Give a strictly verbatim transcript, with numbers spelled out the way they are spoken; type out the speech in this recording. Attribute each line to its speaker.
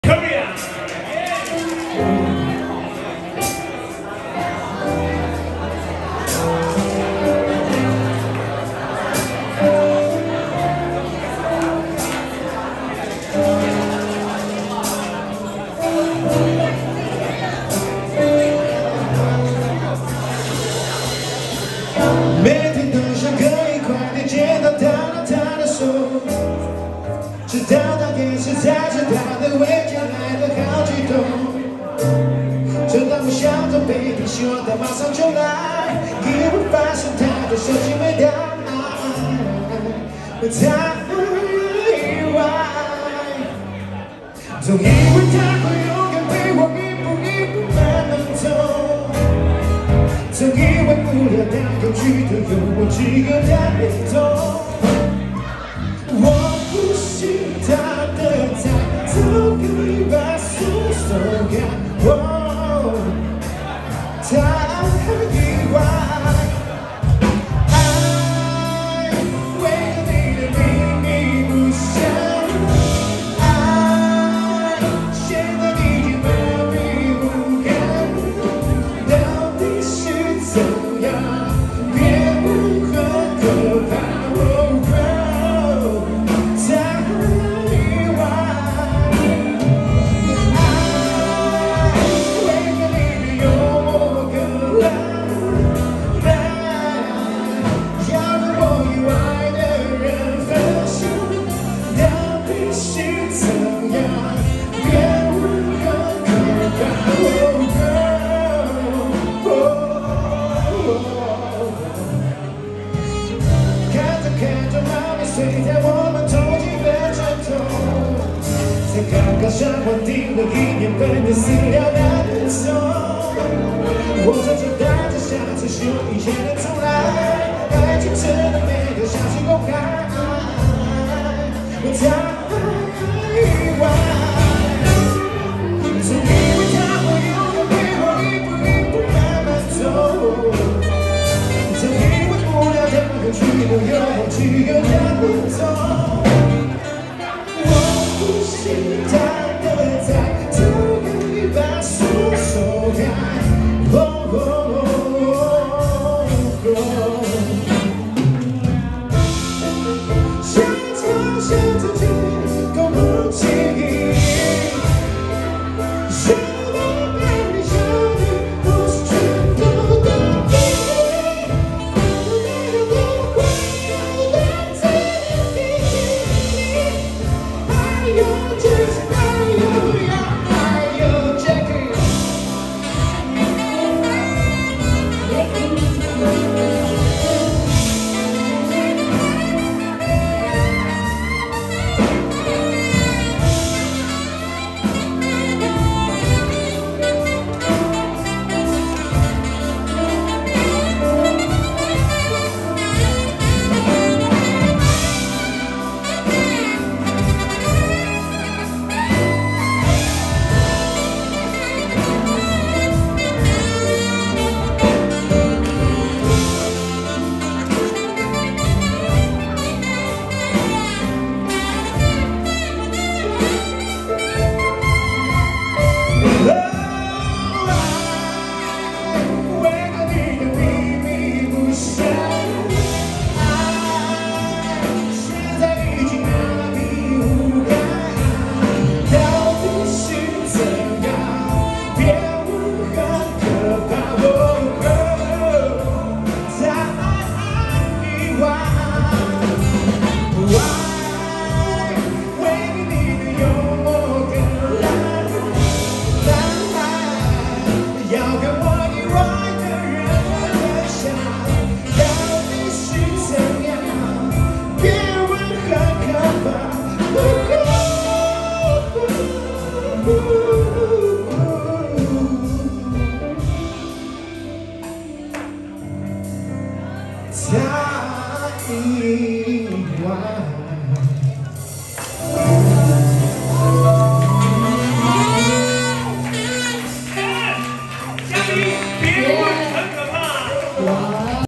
Speaker 1: 每天都想可以快点见到他的他的手，直到他也是才知他的回家来的好激动。正当我想着被你希望他马上就来，意外发现他的手机没带，太意外。总以为他会永远陪我一步一步慢慢走，曾以为不了他有趣的有我只有他没懂。我不信他的菜，早可以把手松开。哦，太意外，爱为了你的秘密不想爱，现在已经麻痹不堪，到底是怎样？别问很可怕，哦哦，太意外。爱为了你的幽默更烂，要跟我以外的人分手，到底是怎样？别问很可怕，哦哦。看着看着，慢慢睡在我们同一个枕头，才刚刚上完订了一年半的饲料那个钟，我这就带着相思说以前的重来，爱情真的没有消息公开，太意外。总以为他会永远陪我一步一步慢慢走，曾以为不了他有趣的有我只有他不懂。我不信他的菜，早可以把手松开。